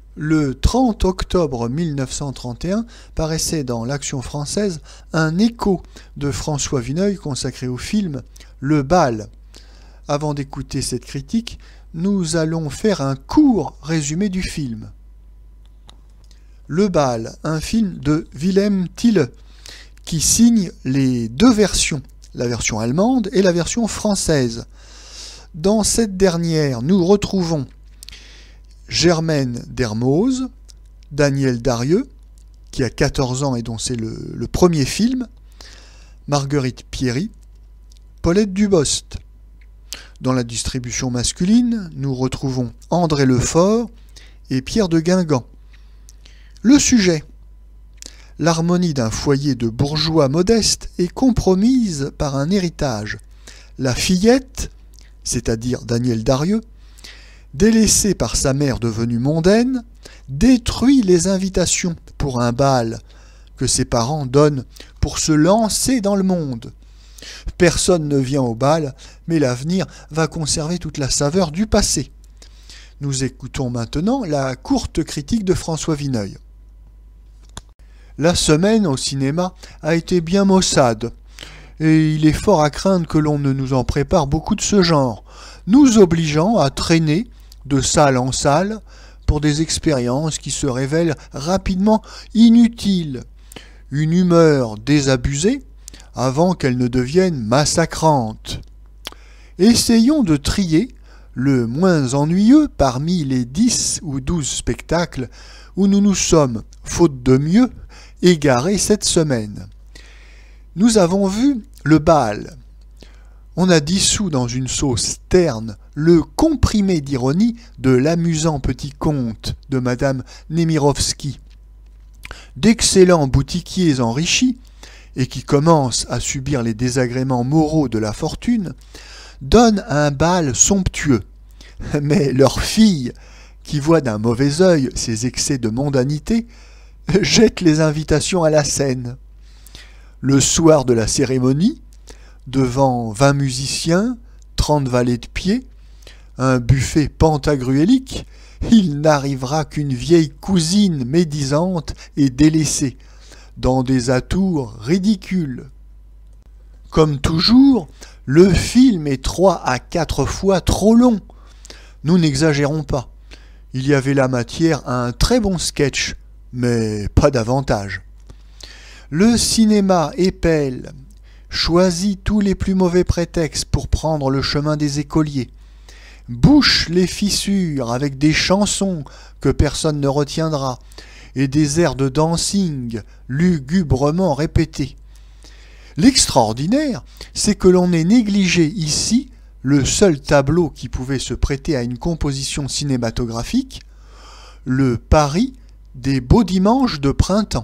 Le 30 octobre 1931 paraissait dans l'Action française un écho de François Vineuil consacré au film Le Bal. Avant d'écouter cette critique, nous allons faire un court résumé du film. Le Bal, un film de Wilhelm Thiele, qui signe les deux versions, la version allemande et la version française. Dans cette dernière, nous retrouvons Germaine Dermoz, Daniel Darieux, qui a 14 ans et dont c'est le premier film, Marguerite Pierry, Paulette Dubost. Dans la distribution masculine, nous retrouvons André Lefort et Pierre de Guingamp. Le sujet: l'harmonie d'un foyer de bourgeois modeste est compromise par un héritage. La fillette, c'est-à-dire Daniel Darieux, délaissée par sa mère devenue mondaine, détruit les invitations pour un bal que ses parents donnent pour se lancer dans le monde. Personne ne vient au bal, mais l'avenir va conserver toute la saveur du passé. Nous écoutons maintenant la courte critique de François Vineuil. La semaine au cinéma a été bien maussade, et il est fort à craindre que l'on ne nous en prépare beaucoup de ce genre, nous obligeant à traîner de salle en salle pour des expériences qui se révèlent rapidement inutiles, une humeur désabusée avant qu'elle ne devienne massacrante. Essayons de trier le moins ennuyeux parmi les 10 ou 12 spectacles où nous nous sommes, faute de mieux, égarés cette semaine. Nous avons vu Le Bal. On a dissous dans une sauce terne le comprimé d'ironie de l'amusant petit conte de Madame Nemirovsky. D'excellents boutiquiers enrichis, et qui commencent à subir les désagréments moraux de la fortune, donnent un bal somptueux. Mais leur fille, qui voit d'un mauvais œil ces excès de mondanité, jette les invitations à la scène. Le soir de la cérémonie, devant 20 musiciens, 30 valets de pied, un buffet pantagruélique, il n'arrivera qu'une vieille cousine médisante et délaissée, dans des atours ridicules. Comme toujours, le film est 3 à 4 fois trop long. Nous n'exagérons pas. Il y avait la matière à un très bon sketch, mais pas davantage. Le cinéma épelle, choisit tous les plus mauvais prétextes pour prendre le chemin des écoliers, bouche les fissures avec des chansons que personne ne retiendra et des airs de dancing lugubrement répétés. L'extraordinaire, c'est que l'on ait négligé ici le seul tableau qui pouvait se prêter à une composition cinématographique, le Paris des beaux dimanches de printemps.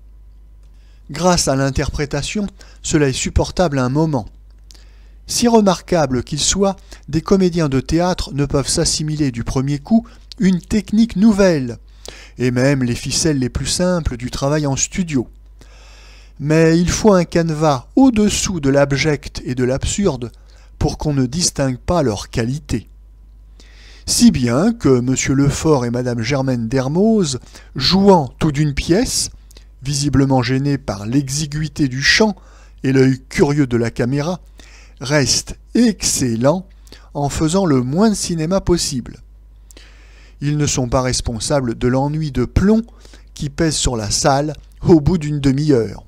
Grâce à l'interprétation, cela est supportable un moment. Si remarquable qu'il soit, des comédiens de théâtre ne peuvent s'assimiler du premier coup une technique nouvelle, et même les ficelles les plus simples du travail en studio. Mais il faut un canevas au-dessous de l'abject et de l'absurde pour qu'on ne distingue pas leur qualité. Si bien que M. Lefort et Mme Germaine Dermoz, jouant tout d'une pièce, visiblement gênés par l'exiguïté du chant et l'œil curieux de la caméra, restent excellents en faisant le moins de cinéma possible. Ils ne sont pas responsables de l'ennui de plomb qui pèse sur la salle au bout d'une demi-heure.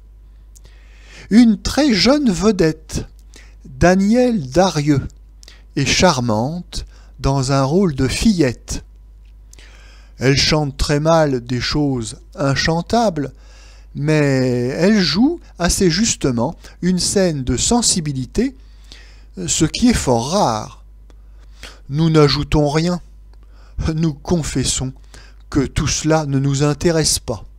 Une très jeune vedette, Daniel Darieux, est charmante dans un rôle de fillette. Elle chante très mal des choses inchantables, mais elle joue assez justement une scène de sensibilité, ce qui est fort rare. Nous n'ajoutons rien, nous confessons que tout cela ne nous intéresse pas.